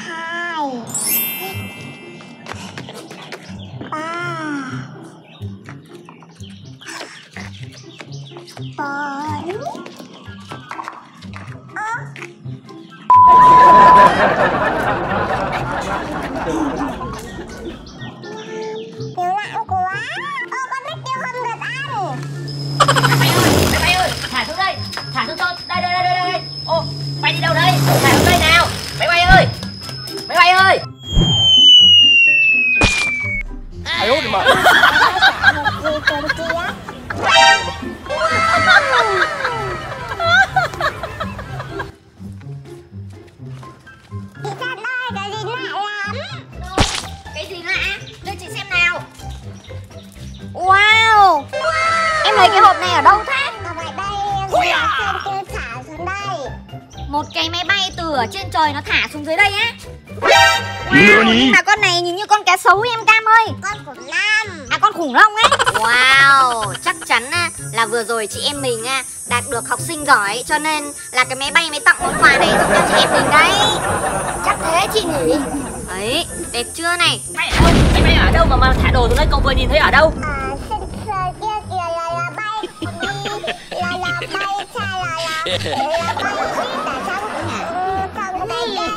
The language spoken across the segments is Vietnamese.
2 3 4. Tiêu nặng quá. Con biết tiêu không được ăn. Máy bay ơi, thả xuống đây, thả xuống tôi. Đây. Ô, bay đi đâu đây? Thả xuống đây nào. Máy bay ơi. Máy bay ơi. Ai út mà. Một gì trên kia. Chị Thật ơi, cái gì lạ lắm. Cái gì lạ? Đưa chị xem nào. Wow, em lấy cái hộp này ở đâu thế? Ở ngoài đây em xem kêu thả xuống đây. Một cái máy bay từ ở trên trời nó thả xuống dưới đây á? Wow, Nhưng mà con này nhìn như con cá sấu em Cam ơi. Con khủng long. À, con khủng long ấy. Wow, chắc chắn là vừa rồi chị em mình đạt được học sinh giỏi, cho nên là cái máy bay mới tặng món quà này giúp cho chị em mình đấy. Chắc thế chị nhỉ? Đấy, đẹp chưa này? Bay ở đâu? Máy bay ở đâu mà thả đồ xuống đây? Cậu vừa nhìn thấy ở đâu? Sân sờ kia kìa là bay đi. Là bay xa là bay ship ở trong phòng tay đây.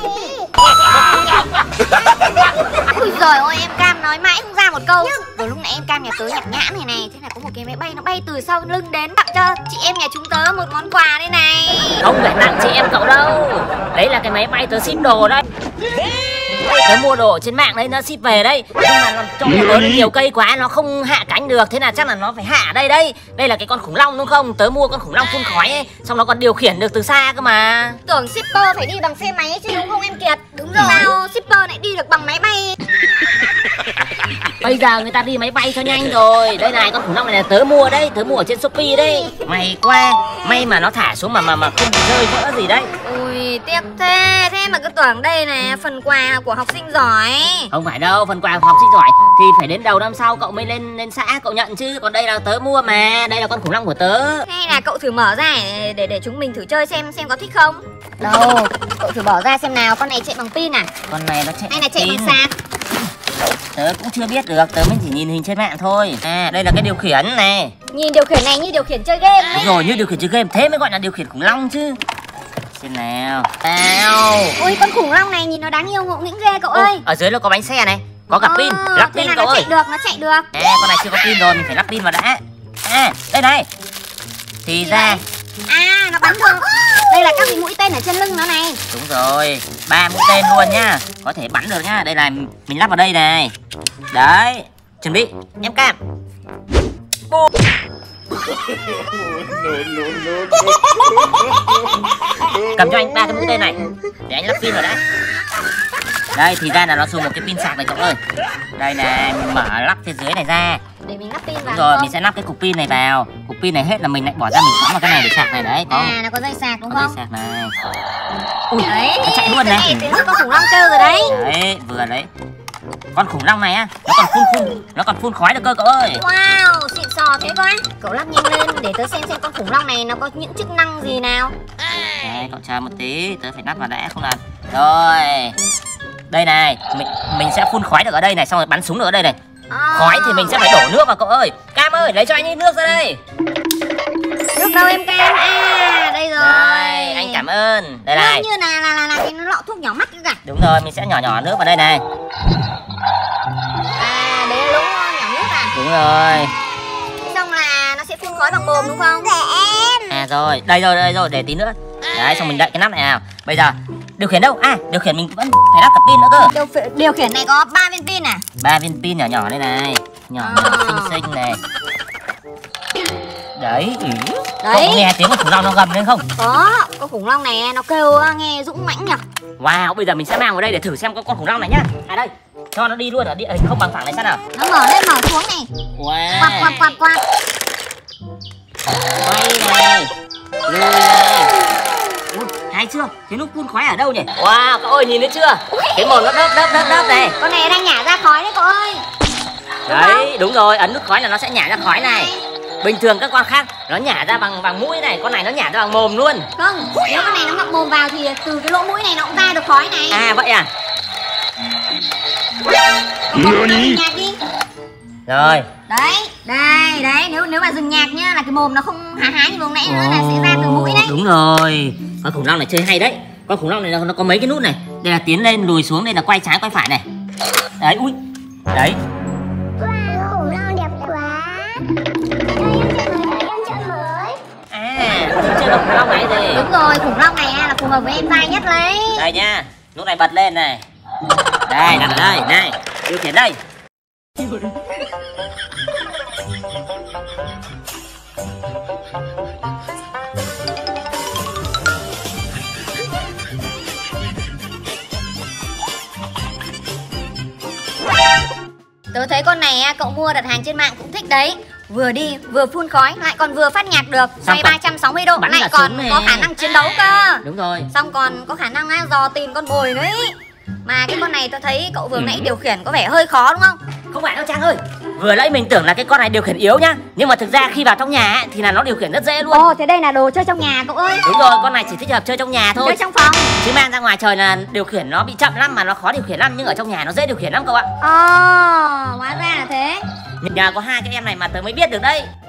Ui giời ơi, em Cam nói mãi không ra một câu. Vừa lúc nãy em Cam nhà tớ nhặt nhãn này này, thế là có một cái máy bay nó bay từ sau lưng đến tặng cho chị em nhà chúng tớ một món quà đây này. Không phải tặng chị em cậu đâu. Đấy là cái máy bay tớ ship đồ đấy. Tớ mua đồ trên mạng đấy, nó ship về đây. Nhưng mà nó trong nhà tớ nhiều cây quá, nó không hạ cánh được. Thế là chắc là nó phải hạ đây đấy. Đây là cái con khủng long đúng không? Tớ mua con khủng long phun khói ấy, xong nó còn điều khiển được từ xa cơ mà. Tưởng shipper phải đi bằng xe máy chứ đúng không em Kiệt? Đúng rồi. Sao shipper lại đi được bằng máy bay? Bây giờ người ta đi máy bay cho nhanh rồi. Đây này, con khủng long này là tớ mua đấy, tớ mua ở trên Shopee đấy. May quá, may mà nó thả xuống mà không rơi vỡ gì đấy. Ui, tiếc thế. Thế mà cứ tưởng đây là phần quà của học sinh giỏi. Không phải đâu, phần quà của học sinh giỏi thì phải đến đầu năm sau cậu mới lên xã cậu nhận chứ. Còn đây là tớ mua mà, đây là con khủng long của tớ. Hay là cậu thử mở ra để chúng mình thử chơi xem có thích không? Đâu, cậu thử bỏ ra xem nào. Con này chạy bằng pin à? Con này nó chạy hay là chạy pin. bằng sạc? Tớ cũng chưa biết được, tớ mới chỉ nhìn hình trên mạng thôi. À, đây là cái điều khiển này. Nhìn điều khiển này như điều khiển chơi game ấy. Đúng rồi, như điều khiển chơi game, thế mới gọi là điều khiển khủng long chứ. Xem nào. Nào. Ui, con khủng long này nhìn nó đáng yêu ngộ nghĩnh ghê cậu ơi. Ở dưới nó có bánh xe này, có cả pin, lắp thế pin là cậu nó ơi. chạy được, nó chạy được. À, con này chưa có pin rồi, mình phải lắp pin vào đã. À, đây này. Thì ra. À, nó bắn được. Đây là các cái mũi tên ở trên lưng nó này. Đúng rồi, 3 mũi tên luôn nhá. Có thể bắn được nhá. Đây là mình lắp vào đây này. Đấy, chuẩn bị, em Cam. Cầm cho anh 3 cái mũi tên này để anh lắp pin vào đã. Đây, thì ra là nó dùng một cái pin sạc này cậu ơi. Đây này, mình mở lắp phía dưới này ra. Để mình lắp pin vào. Đúng rồi, mình sẽ lắp cái cục pin này vào. Cục pin này hết là mình lại bỏ ra mình cắm vào cái này để sạc này đấy. Có. À, nó có dây sạc đúng có không? dây sạc này. Ui, Đấy, nó chạy luôn này. Tiếng con khủng long kêu rồi đấy. Đấy, vừa đấy. Con khủng long này á, nó còn phun khói được cơ cậu ơi. Wow, xịn sò thế quá. Cậu lắp nhanh lên để tớ xem con khủng long này nó có những chức năng gì nào. Đây, cậu chờ một tí, tớ phải lắp vào đã không làm. Rồi. Đây này, mình sẽ phun khói được ở đây này, xong rồi bắn súng được ở đây này. Khói thì mình sẽ phải đổ nước vào cậu ơi. Cam ơi, lấy cho anh ấy nước ra đây. Nước đâu em Cam? À, đây rồi. Đây, anh cảm ơn. Đây này. Như là cái lọ thuốc nhỏ mắt cả. Đúng rồi, mình sẽ nhỏ nước vào đây này. À, đấy là lỗ nhỏ nước à? Đúng rồi. Xong là nó sẽ phun khói bằng mồm đúng không? Để em. À rồi, đây rồi, để tí nữa. Đấy, xong mình đậy cái nắp này nào. Bây giờ, điều khiển đâu? À, điều khiển mình vẫn phải lắp cả pin nữa cơ. Điều khiển này có 3 viên pin à? 3 viên pin nhỏ đây này. Nhỏ xinh này. Đấy, cậu nghe tiếng con khủng long nó gầm lên không? Có, con khủng long này nó kêu nghe dũng mãnh nhỉ. Wow, bây giờ mình sẽ mang vào đây để thử xem con khủng long này nhá. À đây, cho nó đi luôn ở địa hình không bằng phẳng này xem nào. Nó mở lên mở xuống này. Wow. Quạt. Quay này. Lùi này. Ui, hay chưa? Cái lúc phun khói ở đâu nhỉ? Wow, cậu ơi nhìn thấy chưa? Cái mồm nó đớp này. Con này đang nhả ra khói đấy cậu ơi. Đấy, đúng rồi, ấn nút khói là nó sẽ nhả ra khói này. Bình thường các con khác nó nhả ra bằng mũi này, con này nó nhả ra bằng mồm luôn. Không, nếu con này nó ngậm mồm vào thì từ cái lỗ mũi này nó cũng ra được khói này. À vậy à? Dừng nhạc đi. Rồi. Đấy, nếu mà dừng nhạc nhá là cái mồm nó không há há như vừa nãy nữa, là sẽ ra từ mũi đấy. Đúng rồi. Con khủng long này chơi hay đấy. Con khủng long này nó có mấy cái nút này. Đây là tiến lên, lùi xuống, đây là quay trái quay phải này. Đấy, ui. Đấy. Wow, khủng long đẹp quá. Em chọn mới. À, chơi được khủng long này gì? Đúng rồi, khủng long này là phù hợp với em trai nhất đấy. Đây nha, nút này bật lên này. Đây, đặt ở đây, này. Điều khiển đây. Tớ thấy con này cậu mua đặt hàng trên mạng cũng thích đấy. Vừa đi vừa phun khói lại còn vừa phát nhạc được, xoay 360 độ, lại còn có khả năng chiến đấu cơ. Đúng rồi. Xong còn có khả năng dò tìm con mồi đấy. Mà cái con này tôi thấy cậu vừa nãy điều khiển có vẻ hơi khó đúng không? Không phải đâu Trang ơi. Vừa nãy mình tưởng là cái con này điều khiển yếu nhá, nhưng mà thực ra khi vào trong nhà thì là nó điều khiển rất dễ luôn. Ồ, thế đây là đồ chơi trong nhà cậu ơi. Đúng rồi, con này chỉ thích hợp chơi trong nhà thôi. Chơi trong phòng. Chứ mang ra ngoài trời là điều khiển nó bị chậm lắm, mà nó khó điều khiển lắm, nhưng ở trong nhà nó dễ điều khiển lắm cậu ạ. Hóa ra là thế. Nhờ có hai cái em này mà tớ mới biết được đấy.